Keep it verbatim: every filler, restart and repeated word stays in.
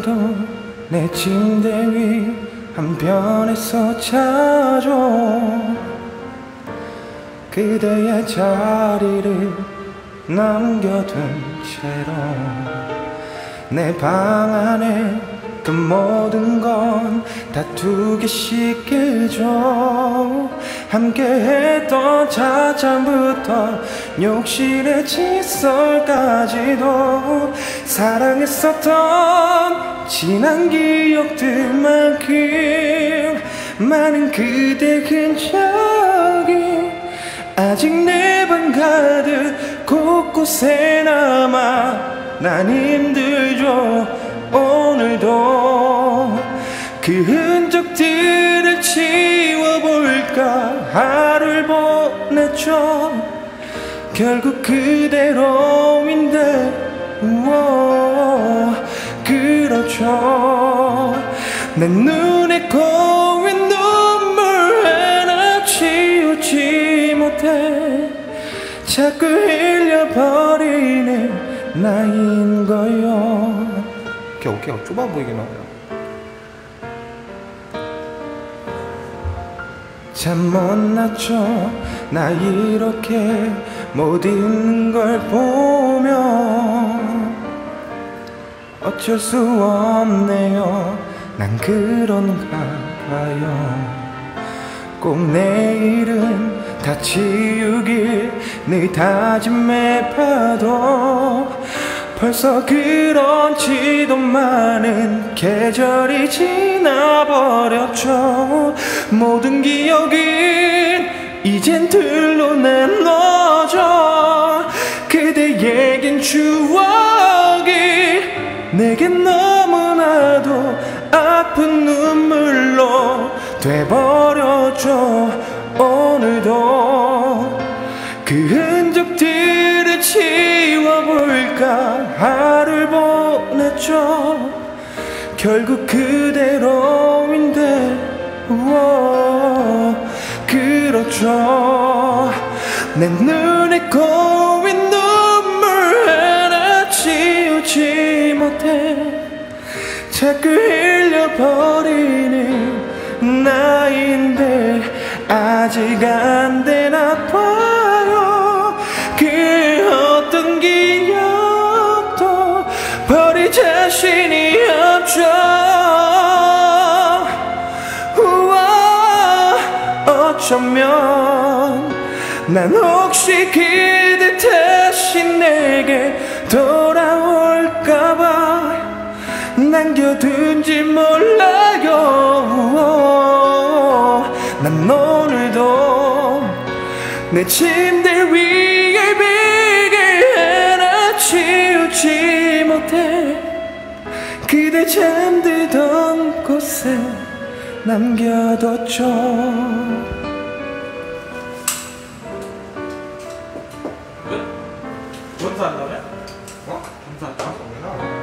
오늘도 내 침대 위 한편에서 자죠. 그대의 자리를 남겨둔 채로 내 방 안에 그 모든 건 다 두 개씩 깨져. 함께했던 찻잔부터 욕실의 칫솔까지도 사랑했었던 지난 기억들만큼 많은 그대 흔적이 아직 내 방 가득 곳곳에 남아 난 힘들죠. 오늘도 그 흔적들을 지워볼까 하루를 보냈죠. 결국 그대로인데 우와, 그렇죠. 내 눈에 고인 눈물 하나 치우지 못해 자꾸 흘려버리는 나인 거요. 오케이 오케이 좁아 보이게 나와요. 참 못났죠. 나 이렇게 못 있는 걸 보면 어쩔 수 없네요. 난 그런가 봐요. 꼭 내일은 다 치우길 늘 다짐해봐도 벌써 그런지도 많은 계절이 지나버렸죠. 모든 기억은 이젠 들로 나눠져. 그대에겐 추억이 내겐 너무나도 아픈 눈물로 돼버렸죠. 오늘도 그 흔적들을 지워볼까 하루를 보냈죠. 결국 그대로인데 우와, 그렇죠. 내 눈에 고인 눈물 하나 치우지 못해 자꾸 흘려버리는 나인데 아직 안 되나 봐요. 그 어떤 기억도 버릴 자신이 없죠. 우와, 어쩌면 난 혹시 그대 다시 내게 돌아올까봐 남겨둔지 몰라요. 난 오늘도 내 침대 위에 베개 하나 치우지 못해 그대 잠들던 곳에 남겨뒀죠. 검사한다며? 어? 검사한다?